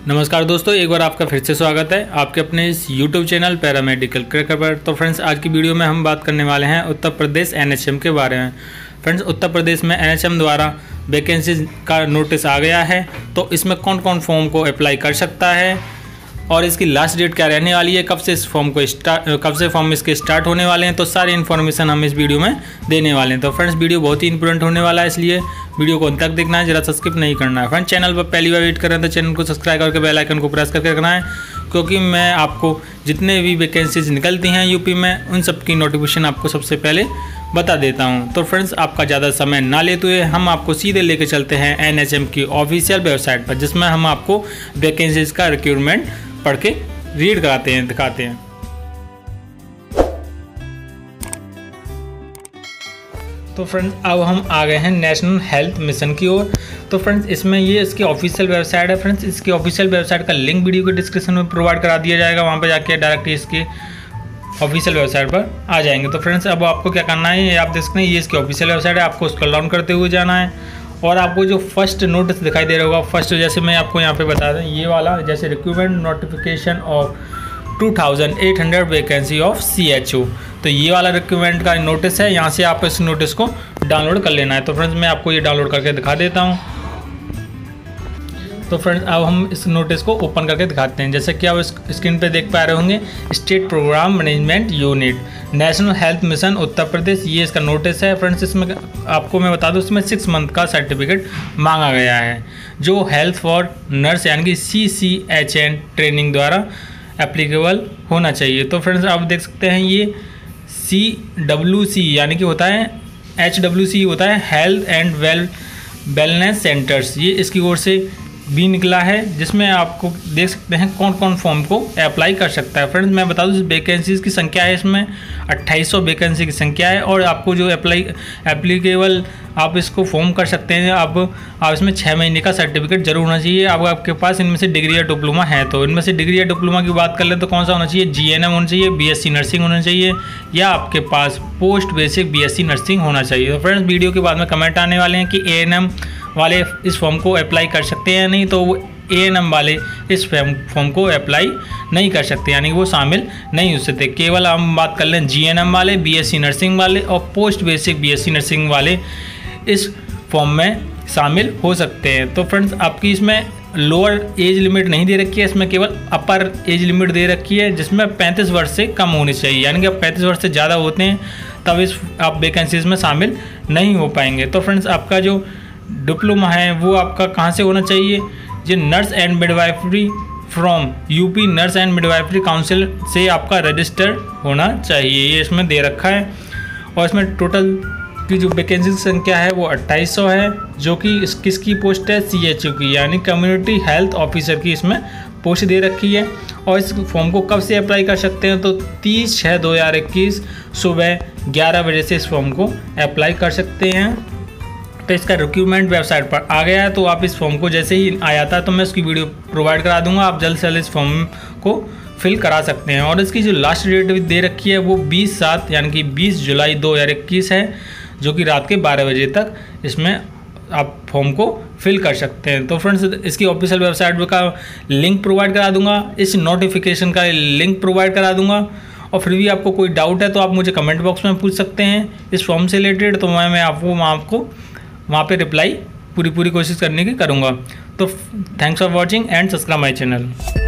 नमस्कार दोस्तों, एक बार आपका फिर से स्वागत है आपके अपने इस YouTube चैनल पैरामेडिकल क्रैकर पर। तो फ्रेंड्स, आज की वीडियो में हम बात करने वाले हैं उत्तर प्रदेश NHM के बारे में। फ्रेंड्स, उत्तर प्रदेश में NHM द्वारा वैकेंसीज का नोटिस आ गया है। तो इसमें कौन कौन फॉर्म को अप्लाई कर सकता है और इसकी लास्ट डेट क्या रहने वाली है, कब से फॉर्म इसके स्टार्ट होने वाले हैं, तो सारी इन्फॉर्मेशन हम इस वीडियो में देने वाले हैं। तो फ्रेंड्स, वीडियो बहुत ही इंपॉर्टेंट होने वाला है, इसलिए वीडियो को अंत तक देखना है, जरा स्किप नहीं करना है। फ्रेंड्स, चैनल पर पहली बार विजिट कर रहे हैं तो चैनल को सब्सक्राइब करके बेल आइकन को प्रेस करके रखना है, क्योंकि मैं आपको जितने भी वैकेंसीज निकलती हैं यूपी में उन सब की नोटिफिकेशन आपको सबसे पहले बता देता हूं। तो फ्रेंड्स, आपका ज़्यादा समय ना लेते हुए हम आपको सीधे लेके चलते हैं NHM की ऑफिशियल वेबसाइट पर, जिसमें हम आपको वैकेंसीज का रिक्रूटमेंट पढ़ के रीड कराते हैं, दिखाते हैं। तो फ्रेंड्स, अब हम आ गए हैं नेशनल हेल्थ मिशन की ओर। तो फ्रेंड्स, इसमें ये इसकी ऑफिशियल वेबसाइट है। फ्रेंड्स, इसकी ऑफिशियल वेबसाइट का लिंक वीडियो के डिस्क्रिप्शन में प्रोवाइड करा दिया जाएगा, वहाँ पर जाके डायरेक्ट इसकी ऑफिशियल वेबसाइट पर आ जाएंगे। तो फ्रेंड्स, अब आपको क्या करना है, ये आप देख सकते हैं, ये इसकी ऑफिशियल वेबसाइट है, आपको स्क्रॉल डाउन करते हुए जाना है और आपको जो फर्स्ट नोटिस दिखाई दे रहा होगा, फर्स्ट जैसे मैं आपको यहाँ पे बता दें, ये वाला जैसे recruitment notification of 2800 vacancy of CHO, तो ये वाला रिक्रूटमेंट का नोटिस है। यहाँ से आप इस नोटिस को डाउनलोड कर लेना है। तो फ्रेंड्स, मैं आपको ये डाउनलोड करके दिखा देता हूँ। तो फ्रेंड्स, अब हम इस नोटिस को ओपन करके दिखाते हैं। जैसे कि आप इस स्क्रीन पे देख पा रहे होंगे, state programme management unit, national health mission Uttar Pradesh, ये इसका नोटिस है। फ्रेंड्स, इसमें आपको मैं बता दूं, इसमें 6 मंथ का सर्टिफिकेट मांगा गया है, जो हेल्थ फॉर नर्स यानी कि CCHN ट्रेनिंग द्वारा एप्लीकेबल होना चाहिए। तो फ्रेंड्स, आप देख सकते हैं, ये CWC यानी कि होता है, HWC होता है हेल्थ एंड वेलनेस सेंटर्स, ये इसकी ओर से भी निकला है, जिसमें आपको देख सकते हैं कौन कौन फॉर्म को अप्लाई कर सकता है। फ्रेंड्स, मैं बता दूं, वैकेंसीज की संख्या है, इसमें 2800 वैकेंसी की संख्या है और आपको जो एप्लीकेबल आप इसको फॉर्म कर सकते हैं। आप इसमें 6 महीने का सर्टिफिकेट जरूर होना चाहिए। अब आपके पास इनमें से डिग्री या डिप्लोमा है, तो इनमें से डिग्री या डिप्लोमा की बात कर ले तो कौन सा होना चाहिए, GNM होना चाहिए, BSc नर्सिंग होना चाहिए, या आपके पास पोस्ट बेसिक BSc नर्सिंग होना चाहिए। तो फ्रेंड्स, वीडियो के बाद में कमेंट आने वाले हैं कि ANM वाले इस फॉर्म को अप्लाई कर सकते हैं या नहीं, तो वो ANM वाले इस फॉर्म को अप्लाई नहीं कर सकते, यानी कि वो शामिल नहीं हो सकते। केवल हम बात कर लें GNM वाले, BSc नर्सिंग वाले और पोस्ट बेसिक BSc नर्सिंग वाले इस फॉर्म में शामिल हो सकते हैं। तो फ्रेंड्स, आपकी इसमें लोअर एज लिमिट नहीं दे रखी है, इसमें केवल अपर एज लिमिट दे रखी है, जिसमें 35 वर्ष से कम होनी चाहिए, यानी कि अब 35 वर्ष से ज़्यादा होते हैं तब आप वैकेंसीज में शामिल नहीं हो पाएंगे। तो फ्रेंड्स, आपका जो डिप्लोमा है वो आपका कहाँ से होना चाहिए, ये nurse and midwifery from UP nurse and midwifery council से आपका रजिस्टर होना चाहिए, ये इसमें दे रखा है। और इसमें टोटल की जो वैकेंसी की संख्या है वो 2800 है, जो कि किसकी पोस्ट है, CHO की, यानी कम्युनिटी हेल्थ ऑफिसर की इसमें पोस्ट दे रखी है। और इस फॉर्म को कब से अप्लाई कर सकते हैं, तो 30/6/2021 सुबह 11 बजे से इस फॉर्म को अप्लाई कर सकते हैं। तो इसका रिक्रूटमेंट वेबसाइट पर आ गया है, तो आप इस फॉर्म को जैसे ही आ जाता है तो मैं उसकी वीडियो प्रोवाइड करा दूंगा, आप जल्द से जल्द इस फॉर्म को फिल करा सकते हैं। और इसकी जो लास्ट डेट दे रखी है वो 20/7 यानी कि 20 जुलाई 2021 है, जो कि रात के 12 बजे तक इसमें आप फॉर्म को फिल कर सकते हैं। तो फ्रेंड्स, इसकी ऑफिशियल वेबसाइट का लिंक प्रोवाइड करा दूंगा, इस नोटिफिकेशन का लिंक प्रोवाइड करा दूंगा। और फिर भी आपको कोई डाउट है तो आप मुझे कमेंट बॉक्स में पूछ सकते हैं इस फॉर्म से रिलेटेड, तो मैं आपको वहाँ पे रिप्लाई पूरी कोशिश करने की करूँगा। तो thanks for watching and subscribe my channel.